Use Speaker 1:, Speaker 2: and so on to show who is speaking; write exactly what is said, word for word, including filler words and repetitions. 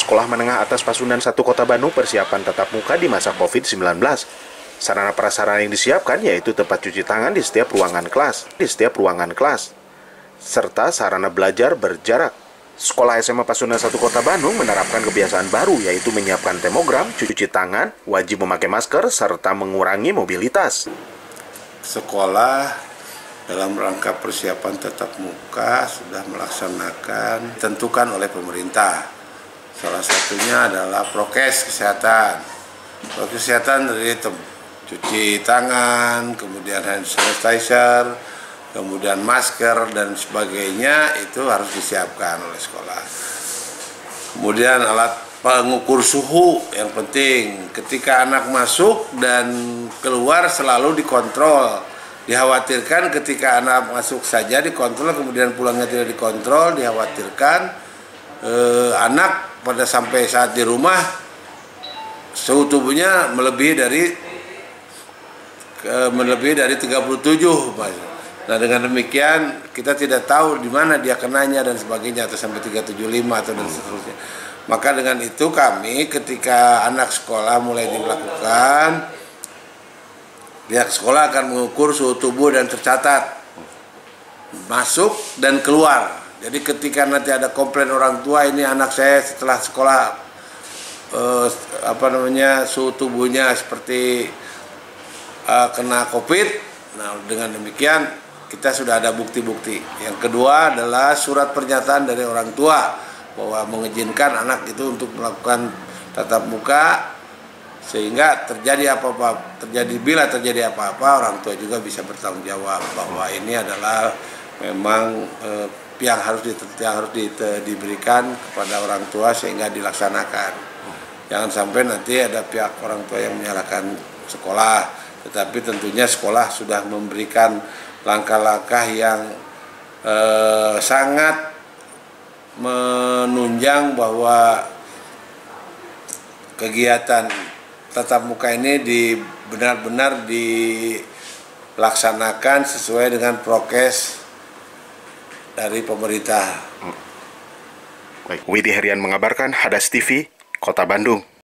Speaker 1: Sekolah Menengah Atas Pasundan satu Kota Bandung persiapan tatap muka di masa covid sembilan belas. Sarana prasarana yang disiapkan yaitu tempat cuci tangan di setiap ruangan kelas, di setiap ruangan kelas, serta sarana belajar berjarak. Sekolah S M A Pasundan satu Kota Bandung menerapkan kebiasaan baru yaitu menyiapkan termogram, cuci tangan, wajib memakai masker, serta mengurangi mobilitas.
Speaker 2: Sekolah dalam rangka persiapan tatap muka sudah melaksanakan ditentukan oleh pemerintah. Salah satunya adalah prokes kesehatan. Prokes kesehatan dari cuci tangan, kemudian hand sanitizer, kemudian masker dan sebagainya itu harus disiapkan oleh sekolah. Kemudian alat pengukur suhu yang penting. Ketika anak masuk dan keluar selalu dikontrol. Dikhawatirkan ketika anak masuk saja dikontrol, kemudian pulangnya tidak dikontrol, dikhawatirkan eh, anak pada sampai saat di rumah suhu tubuhnya melebihi dari eh, melebihi dari tiga puluh tujuh. Nah, dengan demikian kita tidak tahu di mana dia kenanya dan sebagainya, atau sampai tiga tujuh lima atau dan seterusnya. Maka dengan itu kami ketika anak sekolah mulai dilakukan, pihak sekolah akan mengukur suhu tubuh dan tercatat masuk dan keluar. Jadi ketika nanti ada komplain orang tua, ini anak saya setelah sekolah eh, apa namanya suhu tubuhnya seperti eh, kena COVID. Nah, dengan demikian kita sudah ada bukti-bukti. Yang kedua adalah surat pernyataan dari orang tua bahwa mengizinkan anak itu untuk melakukan tatap muka, sehingga terjadi apa-apa, terjadi bila terjadi apa-apa, orang tua juga bisa bertanggung jawab bahwa ini adalah memang eh, yang harus di, yang harus di, diberikan kepada orang tua sehingga dilaksanakan. Jangan sampai nanti ada pihak orang tua yang menyalahkan sekolah, tetapi tentunya sekolah sudah memberikan langkah-langkah yang eh, sangat menunjang bahwa kegiatan tatap muka ini di benar-benar dilaksanakan sesuai dengan prokes dari pemerintah.
Speaker 1: Baik, Widi Herian mengabarkan, Hadas T V, Kota Bandung.